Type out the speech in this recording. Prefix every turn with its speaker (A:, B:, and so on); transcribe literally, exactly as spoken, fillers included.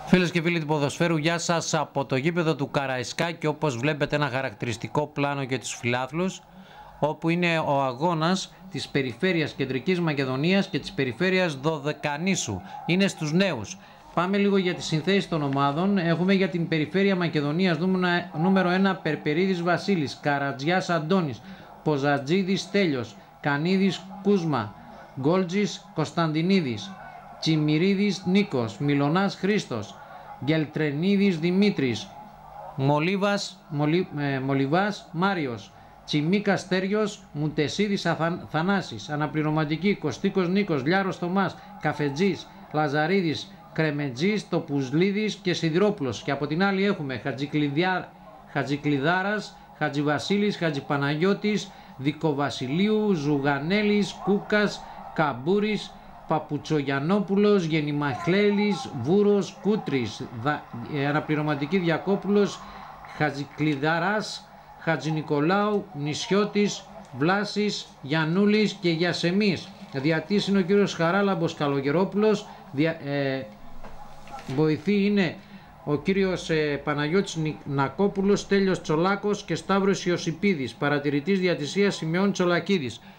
A: Φίλες και φίλοι του ποδοσφαίρου, γεια σας από το γήπεδο του Καραϊσκάκη, όπως βλέπετε ένα χαρακτηριστικό πλάνο για τους φιλάθλους, όπου είναι ο αγώνας της περιφέρειας Κεντρικής Μακεδονίας και της περιφέρειας Δωδεκανήσου. Είναι στους νέους. Πάμε λίγο για τις συνθέσεις των ομάδων. Έχουμε για την περιφέρεια Μακεδονίας νούμερο ένα Περπερίδης Βασίλης, Καρατζιάς Αντώνης, Ποζατζίδης Στέλιος, Κανίδης Κούσμα, Γκόλτζης Κωνσταντινίδης, Τσιμιρίδης Νίκος, Μιλωνάς Χρήστος, Γκελτρενίδης Δημήτρης, Μολύβας, Μολυ, ε, Μολυβάς Μάριος, Τσιμίκας Στέριος, Μουτεσίδης Αθαν, Θανάσης, Αναπληρωματική Κωστίκος Νίκος, Λιάρος Θωμάς, Καφετζής, Λαζαρίδης, Κρεμετζής, Τοπουσλίδης και Σιδηρόπουλος. Και από την άλλη έχουμε Χατζικλιδάρας, Χατζιβασίλης, Χατζιπαναγιώτης, Δικοβασιλείου, Ζουγανέλης, Κούκας, Καμπούρης, Παπουτσογιαννόπουλος, Γεννημαχλέλης, Βούρος, Κούτρης, Δα, ε, Αναπληρωματική Διακόπουλος, Χατζικλιδαράς, Χατζηνικολάου, Νησιώτης, Βλάσης, Γιαννούλης και Γιασεμής. Διατής είναι ο κύριος Χαράλαμπος Καλογερόπουλος, δια, ε, βοηθοί είναι ο κύριος ε, Παναγιώτης Νακόπουλος, Στέλιος Τσολάκος και Σταύρος Ιωσιπίδης. Παρατηρητής διατησίας Σημειών Τσολακίδης.